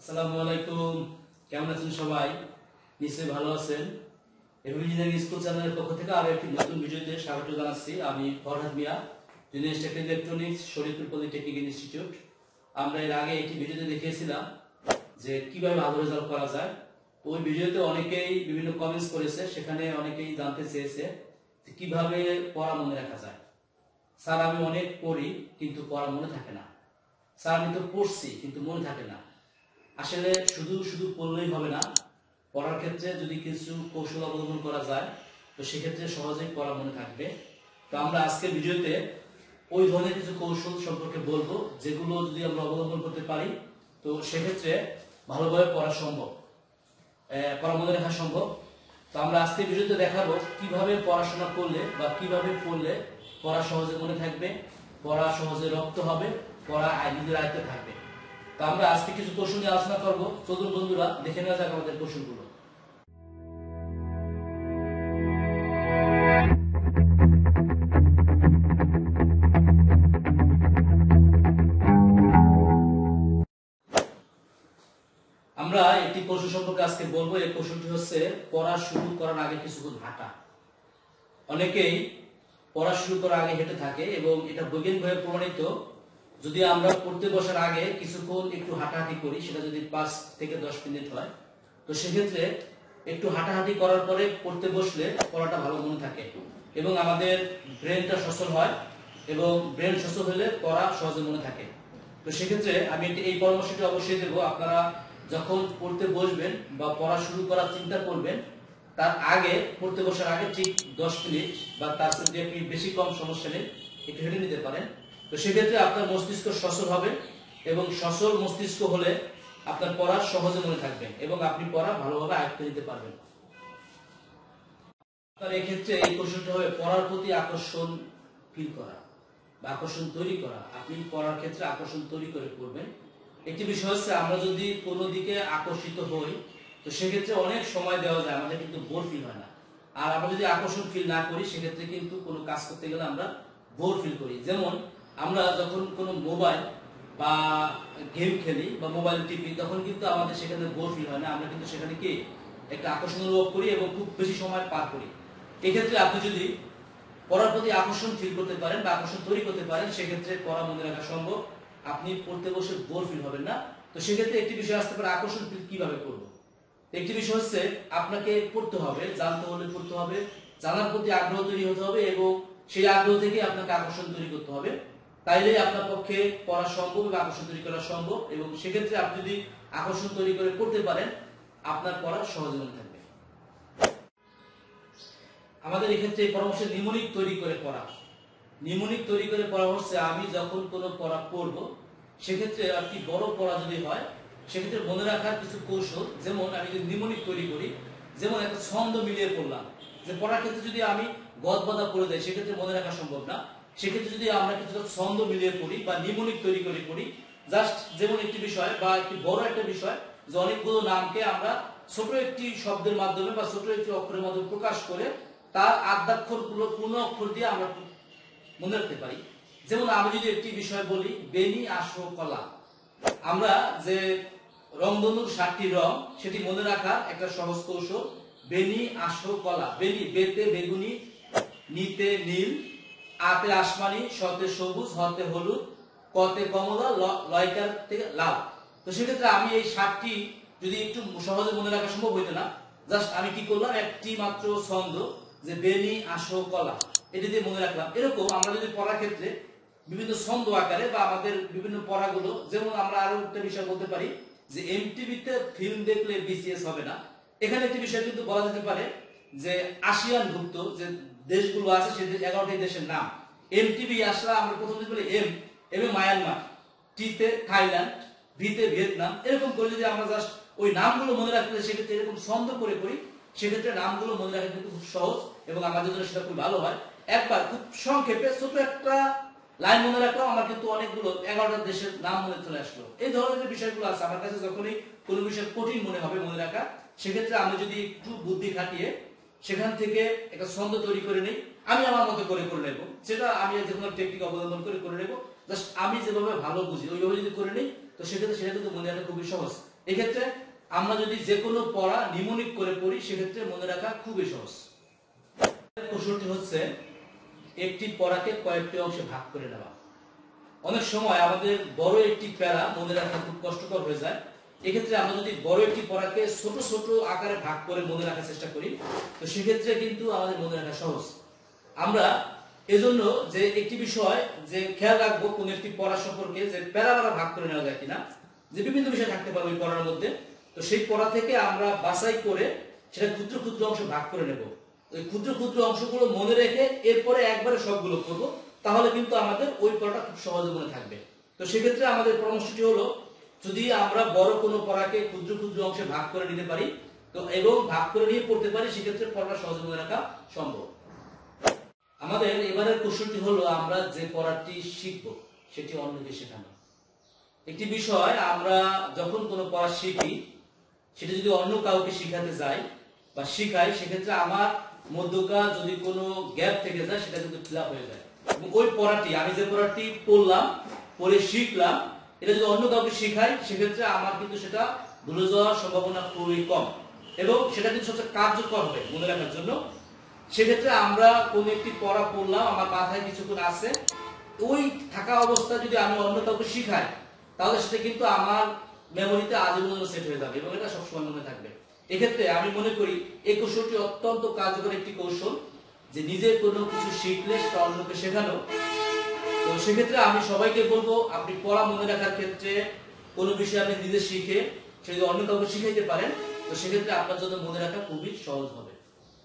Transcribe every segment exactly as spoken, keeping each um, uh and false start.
আসসালামু আলাইকুম। কেমন আছেন সবাই? নিশ্চয়ই ভালো আছেন। এভাবে ইঞ্জিনিয়ারিং স্কুল চ্যানেলের পক্ষ থেকে আরো একটি নতুন ভিডিওতে স্বাগত জানাচ্ছি। আমি Farhad Mia, junior technical electronics, Shariatpur polytechnic institute. আমরা এর আগে একটি ভিডিওতে দেখিয়েছিলাম যে কিভাবে ভালো রেজাল্ট করা যায়। ওই ভিডিওতে অনেকেই বিভিন্ন কমেন্টস করেছে, সেখানে অনেকেই জানতে চেয়েছে যে কিভাবে পড়া মনে রাখা যায়। স্যার আমি অনেক পড়ি কিন্তু পড়া মনে থাকে না। স্যার আমি তো পড়ছি কিন্তু মনে থাকে না। আসলে শুধু শুধু পড়লেই হবে না, পড়ার ক্ষেত্রে যদি কিছু কৌশল অবলম্বন করা যায় তো সেক্ষেত্রে সহজেই পড়া মনে থাকবে। তো আমরা আজকের ভিডিওতে ওই ধরনের কিছু কৌশল সম্পর্কে বলবো, যেগুলো যদি আমরা অবলম্বন করতে পারি তো সেক্ষেত্রে ভালোভাবে পড়া সম্ভব, পড়া মনে রাখা সম্ভব। তো আমরা আজকের ভিডিওতে দেখাবো কিভাবে পড়াশোনা করলে বা কিভাবে পড়লে পড়া সহজে মনে থাকবে, পড়া সহজে রপ্ত হবে, পড়া নিজের আয়ত্তে থাকবে। তো আমরা আজকে কিছু কৌশল নিয়ে আলোচনা করবো। চলুন বন্ধুরা, দেখে নেওয়া যাক আমাদের কৌশলগুলো। আমরা একটি কৌশল সম্পর্কে আজকে বলবো। এই কৌশলটি হচ্ছে পড়া শুরু করার আগে কিছুক্ষণ হাঁটা। অনেকেই পড়া শুরু করার আগে হেঁটে থাকে এবং এটা বৈজ্ঞানিকভাবে প্রমাণিত। যদি আমরা পড়তে বসার আগে কিছুক্ষণ একটু হাঁটাহাঁটি করি, সেটা যদি পাঁচ থেকে দশ মিনিট হয়, তো সেক্ষেত্রে একটু হাঁটাহাঁটি করার পরে পড়তে বসলে পড়াটা ভালো মনে থাকে এবং আমাদের ব্রেনটা সচল হয়, এবং ব্রেন সচল হলে পড়া সহজে মনে থাকে। তো সেক্ষেত্রে আমি এই পরামর্শটি অবশ্যই দেবো, আপনারা যখন পড়তে বসবেন বা পড়া শুরু করার চিন্তা করবেন, তার আগে পড়তে বসার আগে ঠিক দশ মিনিট বা তার থেকে একটু বেশি কম সমস্যা নেই, একটু হেঁটে নিতে পারেন। তো সেক্ষেত্রে আপনার মস্তিষ্ক সচল হবে এবং সচল মস্তিষ্ক হলে আপনার পড়া সহজে মনে থাকবে এবং আপনি পড়া ভালোভাবে আয়ত্ত নিতে পারবেন। আপনার এক্ষেত্রে এই কৌশলটা হবে পড়ার প্রতি আকর্ষণ ফিল করা বা আকর্ষণ তৈরি করা। আপনি পড়ার ক্ষেত্রে আকর্ষণ তৈরি করে পড়বেন। একটি বিষয় হচ্ছে, আমরা যদি কোনো দিকে আকর্ষিত হই তো সেক্ষেত্রে অনেক সময় দেওয়া যায়, আমাদের কিন্তু বোর ফিল হয় না। আর আমরা যদি আকর্ষণ ফিল না করি সেক্ষেত্রে কিন্তু কোনো কাজ করতে গেলে আমরা বোর ফিল করি। যেমন আমরা যখন কোনো মোবাইল বা গেম খেলি বা মোবাইল টিপি, তখন কিন্তু আমাদের সেখানে বোর ফিল হয় না, আমরা কিন্তু সেখানে কি একটা আকর্ষণ অনুভব করি এবং খুব বেশি সময় পার করি। এক্ষেত্রে আপনি যদি পড়ার প্রতি আকর্ষণ ফিল করতে পারেন বা আকর্ষণ তৈরি করতে পারেন, সেক্ষেত্রে পড়া মনে রাখা সম্ভব। আপনি পড়তে বসে বোর ফিল হবেন না। তো সেক্ষেত্রে একটি বিষয় আসতে পারে, আকর্ষণ ফিল কিভাবে করব। একটি বিষয় হচ্ছে, আপনাকে পড়তে হবে, জানতে হলে পড়তে হবে, জানার প্রতি আগ্রহ তৈরি হতে হবে এবং সেই আগ্রহ থেকে আপনাকে আকর্ষণ তৈরি করতে হবে। তাইলেই আপনার পক্ষে পড়া সম্ভব এবং আকর্ষণ তৈরি করা সম্ভব। এবং সেক্ষেত্রে আপনি যদি আকর্ষণ তৈরি করে পড়তে পারেন, আপনার পড়া সহজে মনে থাকবে। আমাদের এক্ষেত্রে এই পরামর্শে নিমোনিক তৈরি করে পড়া। নিমোনিক তৈরি করে পড়া হচ্ছে, আমি যখন কোনো পড়া পড়ব সেক্ষেত্রে একটি বড় পড়া যদি হয় সেক্ষেত্রে মনে রাখার কিছু কৌশল। যেমন আমি যদি নিমোনিক তৈরি করি, যেমন একটা ছন্দ মিলিয়ে পড়লাম, যে পড়ার ক্ষেত্রে যদি আমি গদবাদা পড়ে যাই সেক্ষেত্রে মনে রাখা সম্ভব না। সেক্ষেত্রে যদি আমরা কিছুটা ছন্দ মিলিয়ে পড়ি বা নিমোনিক তৈরি করে পড়ি, জাস্ট যেমন একটি বিষয় বা একটি বড় একটা বিষয়, যে অনেকগুলো নামকে আমরা ছোট একটি শব্দের মাধ্যমে বা ছোট একটি অক্ষরের মাধ্যমে প্রকাশ করে তার আদ্যাক্ষর গুলো পূর্ণ অক্ষর দিয়ে আমরা মনে রাখতে পারি। যেমন আমি যদি একটি বিষয় বলি, বেনি আসো কলা, আমরা যে রংধনুর সাতটি রং সেটি মনে রাখার একটা সহজ কৌশল, বেনি আসো কলা। বেনি, বেতে বেগুনি, নিতে নীল, আতে আসমানি, শতে সবুজ, হতে হলুদ, কতে কমলা, লয়কার থেকে লাল। তো সেক্ষেত্রে আমি এই সাতটি যদি একটু সহজে মনে রাখা সম্ভব হইতো না, জাস্ট আমি কি করলাম, একটি মাত্র ছন্দ, যে বেনি আসো কলা, এটি দিয়ে মনে রাখলাম। এরকম আমরা যদি পড়ার ক্ষেত্রে বিভিন্ন ছন্দ আকারে বা আমাদের বিভিন্ন পড়াগুলো, যেমন আমরা আরো একটা বিষয় বলতে পারি যে এমটিভিতে ফিল্ম দেখলে বিসিএস হবে না। এখানে একটি বিষয় কিন্তু বলা যেতে পারে যে আসিয়ান ভুক্ত যে দেশগুলো আছে সেই এগারোটি দেশের নাম। এমটিভি আসলে আমরা প্রথম যদি বলি এম, এম এ মায়ানমার, টিতে থাইল্যান্ড, ভিতে ভিয়েতনাম, এরকম করে যদি আমরা জাস্ট ওই নামগুলো মনে রাখতে সেক্ষেত্রে এরকম ছন্দ করে করি, সেক্ষেত্রে নামগুলো মনে রাখা কিন্তু খুব সহজ এবং আমাদের জন্য সেটা খুব ভালো হয়। একবার খুব সংক্ষেপে ছোট একটা লাইন মনে রাখলাম, আমার কিন্তু অনেকগুলো এগারোটা দেশের নাম মনে চলে আসলো। এই ধরনের বিষয়গুলো আছে আমার কাছে। যখনই কোনো বিষয় কঠিন মনে হবে মনে রাখা, সেক্ষেত্রে আমি যদি একটু বুদ্ধি খাটিয়ে সেখান থেকে একটা ছন্দ তৈরি করে নেই, আমি আমার মতো করে করে নেব, সেটা আমি যে কোনো টেকনিক অবলম্বন করে করে নেব, জাস্ট আমি যেভাবে ভালো বুঝি ওইভাবে যদি করে নেই, তো সেক্ষেত্রে সেটা কিন্তু মনে রাখা খুবই সহজ। এক্ষেত্রে আমরা যদি যে কোনো পড়া নিমোনিক করে পড়ি সেক্ষেত্রে মনে রাখা খুবই সহজ। কৌশলটি হচ্ছে একটি পড়াকে কয়েকটি অংশে ভাগ করে নেওয়া। অনেক সময় আমাদের বড় একটি প্যারা মনে রাখা খুব কষ্টকর হয়ে যায়। এক্ষেত্রে আমরা যদি বড় একটি পড়াকে ছোট ছোট আকারে ভাগ করে মনে রাখার চেষ্টা করি তো সেক্ষেত্রে কিন্তু আমাদের মনে রাখা সহজ। আমরা এজন্য যে একটি বিষয় যে খেয়াল রাখবো কোন একটি পড়া সম্পর্কে যে প্যারা প্যারা ভাগ করে নেওয়া যায় কিনা, যে বিভিন্ন বিষয় থাকতে পারে ওই পড়ার মধ্যে, তো সেই পড়া থেকে আমরা বাছাই করে সেটা ক্ষুদ্র ক্ষুদ্র অংশ ভাগ করে নেব। ওই ক্ষুদ্র ক্ষুদ্র অংশগুলো মনে রেখে এরপরে একবারে সবগুলো করবো, তাহলে কিন্তু আমাদের ওই পড়াটা খুব সহজে মনে থাকবে। তো সেক্ষেত্রে আমাদের পরামর্শটি হলো যদি আমরা বড় কোনো পড়াকে ক্ষুদ্র ক্ষুদ্র অংশে ভাগ করে নিতে পারি তো এবং ভাগ করে নিয়ে পড়তে পারি সেক্ষেত্রে পড়াটা সহজে মনে রাখা সম্ভব। আমাদের এবারের কৌশলটি হলো আমরা যে পড়াটি শিখব সেটি অন্যকে শেখানো। একটি বিষয় আমরা যখন কোনো পড়া শিখি সেটা যদি অন্য কাউকে শিখাতে যাই বা শিখাই সেক্ষেত্রে আমার মধ্যকার যদি কোনো গ্যাপ থেকে যায় সেটা কিন্তু ফিল আপ হয়ে যায় এবং ওই পড়াটি আমি যে পড়াটি পড়লাম পড়ে শিখলাম এটা যদি অন্য কাউকে শিখাই সেক্ষেত্রে আমার কিন্তু সেটা ভুলে যাওয়ার সম্ভাবনা খুবই কম এবং সেটা কিন্তু সবচেয়ে কার্যকর হবে মনে রাখার জন্য। সেক্ষেত্রে আমরা কোন একটি পড়া পড়লাম আমার মাথায় কিছুক্ষণ আছে, ওই থাকা অবস্থায় যদি আমি অন্য কাউকে শিখাই তাহলে সেটা কিন্তু আমার মেমোরিতে আজীবন সেট হয়ে যাবে এবং এটা সবসময় মনে থাকবে। এক্ষেত্রে আমি মনে করি এই কৌশলটি অত্যন্ত কার্যকর একটি কৌশল যে নিজে কোনো কিছু শিখলে সেটা অন্যকে শেখানো। তো সেক্ষেত্রে আমি সবাইকে বলবো আপনি পড়া মনে রাখার ক্ষেত্রে কোনো বিষয় আপনি নিজে শিখে সে যদি অন্য কাউকে শিখাইতে পারেন তো সেক্ষেত্রে আপনার জন্য মনে রাখা খুবই সহজ হবে।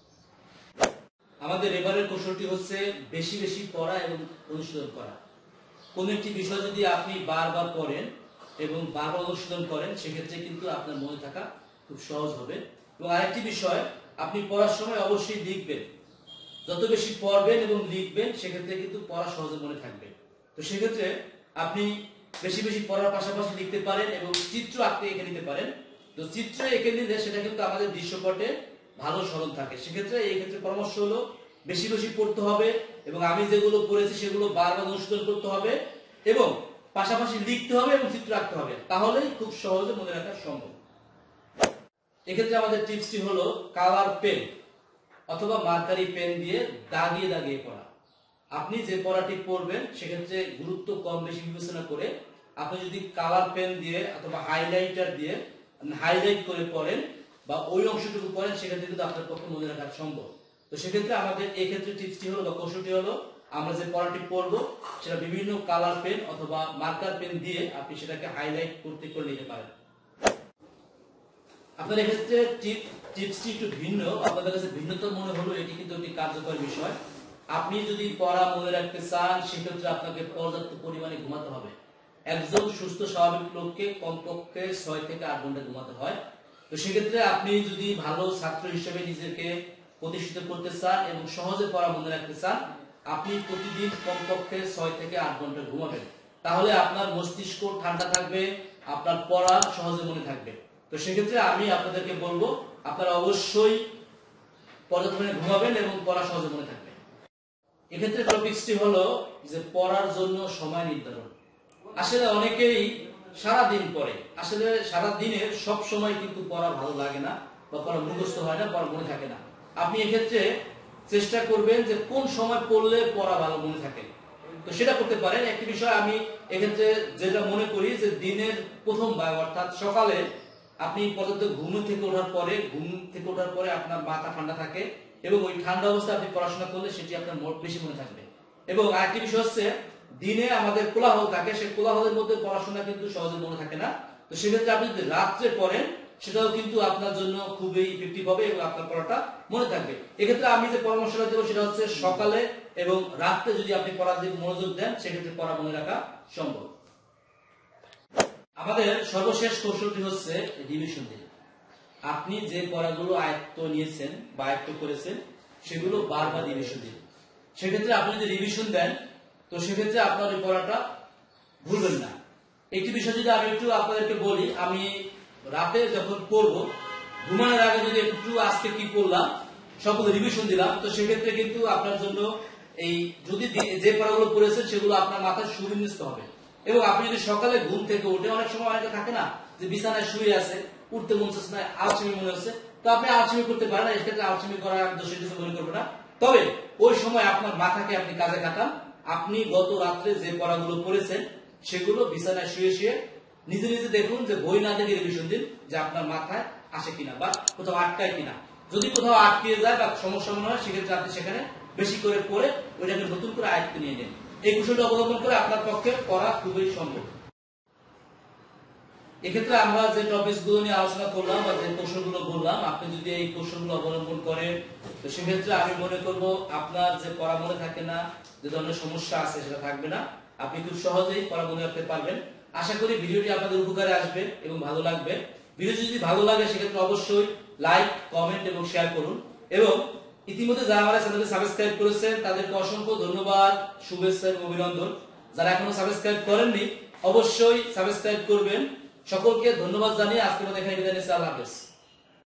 আমাদের এবারের কৌশলটি হচ্ছে বেশি বেশি পড়া এবং অনুশীলন করা। কোন একটি বিষয় যদি আপনি বারবার পড়েন এবং বারবার অনুশীলন করেন সেক্ষেত্রে কিন্তু আপনার মনে থাকা খুব সহজ হবে। এবং আরেকটি বিষয় আপনি পড়ার সময় অবশ্যই লিখবেন, যত বেশি পড়বেন এবং লিখবেন সেক্ষেত্রে কিন্তু পড়া সহজে মনে থাকবে। তো সেক্ষেত্রে আপনি বেশি বেশি পড়ার পাশাপাশি লিখতে পারেন এবং চিত্র আঁকতে এঁকে নিতে পারেন। তো চিত্র এঁকে নিলে সেটা কিন্তু আমাদের দৃশ্যপটে ভালো স্মরণ থাকে। সেক্ষেত্রে এই ক্ষেত্রে পরামর্শ হলো বেশি বেশি পড়তে হবে এবং আমি যেগুলো পড়েছি সেগুলো বারবার অনুশীলন করতে হবে এবং পাশাপাশি লিখতে হবে এবং চিত্র আঁকতে হবে, তাহলেই খুব সহজে মনে রাখা সম্ভব। এক্ষেত্রে আমাদের টিপসটি হলো কালার পেন অথবা মার্কারি পেন দিয়ে দাগিয়ে দাগিয়ে পড়া। আপনি যে পড়াটি পড়বেন সেক্ষেত্রে গুরুত্ব কম বেশি বিবেচনা করে আপনি যদি কালার পেন দিয়ে অথবা হাইলাইটার দিয়ে হাইলাইট করে পড়েন বা ওই অংশটুকু পড়েন সেক্ষেত্রে কিন্তু আপনার পক্ষে মনে রাখা সম্ভব। তো সেক্ষেত্রে আমাদের এই ক্ষেত্রে টিপসটি হলো বা কৌশলটি হলো আমরা যে পড়াটি পড়বো সেটা বিভিন্ন কালার পেন অথবা মার্কার পেন দিয়ে আপনি সেটাকে হাইলাইট করতে করে নিতে পারেন। আপনার এক্ষেত্রে টিপসটি একটু ভিন্ন, আপনাদের কাছে ভিন্নতর মনে হলো এটি কিন্তু একটি কার্যকর বিষয়। আপনি যদি পড়া মনে রাখতে চান সেক্ষেত্রে আপনাকে পর্যাপ্ত পরিমাণে ঘুমাতে হবে। একজন সুস্থ স্বাভাবিক লোককে কমপক্ষে ছয় থেকে আট ঘন্টা ঘুমাতে হয়। তো সেক্ষেত্রে আপনি যদি ভালো ছাত্র হিসেবে নিজেকে প্রতিষ্ঠিত করতে চান এবং সহজে পড়া মনে রাখতে চান আপনি প্রতিদিন কমপক্ষে ছয় থেকে আট ঘন্টা ঘুমাবেন, তাহলে আপনার মস্তিষ্ক ঠান্ডা থাকবে, আপনার পড়া সহজে মনে থাকবে। তো সেক্ষেত্রে আমি আপনাদেরকে বলবো আপনারা অবশ্যই পর্যাপ্ত পরিমাণে ঘুমাবেন এবং পড়া সহজে মনে থাকবে। এক্ষেত্রে টপিকসটি হলো যে পড়ার জন্য সময় নির্ধারণ। আসলে অনেকেই সারা দিন পড়ে, আসলে সারা দিনের সব সময় কিন্তু পড়া ভালো লাগে না বা পড়া মুখস্থ হয় না, পড়া মনে থাকে না। আপনি এক্ষেত্রে চেষ্টা করবেন যে কোন সময় পড়লে পড়া ভালো মনে থাকে, তো সেটা করতে পারেন। একটি বিষয় আমি এক্ষেত্রে যেটা মনে করি যে দিনের প্রথম ভাগ অর্থাৎ সকালে আপনি পর্যাপ্ত ঘুম থেকে ওঠার পরে ঘুম থেকে ওঠার পরে আপনার মাথা ঠান্ডা থাকে এবং ওই ঠান্ডা অবস্থায় আপনি পড়াশোনা করলে সেটি আপনার বেশি মনে থাকবে। এবং আরেকটি বিষয় হচ্ছে দিনে আমাদের কোলাহল থাকে, সেই কোলাহলের মধ্যে পড়াশোনা কিন্তু সহজে মনে থাকে না। তো সেক্ষেত্রে আপনি যদি রাত্রে পড়েন সেটাও কিন্তু আপনার জন্য খুবই ইফেক্টিভ হবে এবং আপনার পড়াটা মনে থাকবে। এক্ষেত্রে আমি যে পরামর্শটা দেবো সেটা হচ্ছে সকালে এবং রাত্রে যদি আপনি পড়ার দিকে মনোযোগ দেন সেক্ষেত্রে পড়া মনে রাখা সম্ভব। আমাদের সর্বশেষ কৌশলটি হচ্ছে রিভিশন দিন। আপনি যে পড়াগুলো আয়ত্ত নিয়েছেন বা আয়ত্ত করেছেন সেগুলো বারবার রিভিশন দিন। সেক্ষেত্রে আপনি যদি রিভিশন দেন তো সেক্ষেত্রে আপনার ওই পড়াটা ভুলবেন না। একটি বিষয় যদি আমি একটু আপনাদেরকে বলি, আমি রাতে যখন পড়বো ঘুমানোর আগে যদি একটু আজকে কি পড়লাম সবগুলো রিভিশন দিলাম তো সেক্ষেত্রে কিন্তু আপনার জন্য এই যদি যে পড়াগুলো পড়েছেন সেগুলো আপনার মাথায় সুবিন্যস্ত হবে। এবং আপনি যদি সকালে ঘুম থেকে উঠে অনেক সময় অনেকে থাকে না যে বিছানায় শুয়ে আছে, উঠতে মন চাচ্ছে না, আলসেমি মনে হচ্ছে, তো আপনি আলসেমি করতে পারেন, এক্ষেত্রে আলসেমি করার আমি দোষের কিছু মনে করবো না। তবে ওই সময় আপনার মাথাকে আপনি কাজে খাটান, আপনি গত রাত্রে যে পড়াগুলো পড়েছেন সেগুলো বিছানায় শুয়ে শুয়ে নিজে নিজে দেখুন যে বই না দেখে রিভিশন দিন, যে আপনার মাথায় আসে কিনা বা কোথাও আটকায় কিনা। যদি কোথাও আটকে যায় বা সমস্যা মনে হয়, সেক্ষেত্রে আপনি সেখানে বেশি করে পড়ে ওইটাকে নতুন করে আয়ত্ত নিয়ে নেন। এই কৌশলটা অবলম্বন করে আপনার পক্ষে পড়া খুবই সম্ভব। এক্ষেত্রে আমরা যে টপিকস গুলো নিয়ে আলোচনা করলাম বা যে কৌশলগুলো বললাম, আপনি যদি এই কৌশলগুলো অবলম্বন করেন, তো সেক্ষেত্রে আমি মনে করব আপনার যে পড়া মনে থাকে না, যে ধরনের সমস্যা আছে সেটা থাকবে না, আপনি খুব সহজেই পড়া মনে রাখতে পারবেন। আশা করি ভিডিওটি আপনাদের উপকারে আসবে এবং ভালো লাগবে। ভিডিওটি যদি ভালো লাগে সেক্ষেত্রে অবশ্যই লাইক, কমেন্ট এবং শেয়ার করুন। এবং ইতিমধ্যে যারা আমার চ্যানেলকে সাবস্ক্রাইব করেছেন তাদেরকে অসংখ্য ধন্যবাদ, শুভেচ্ছা এবং অভিনন্দন। যারা এখনো সাবস্ক্রাইব করেননি অবশ্যই সাবস্ক্রাইব করবেন। সকলকে ধন্যবাদ জানিয়ে আজকের মতো এখানে বিদায় নিচ্ছি। আল্লাহ হাফেজ।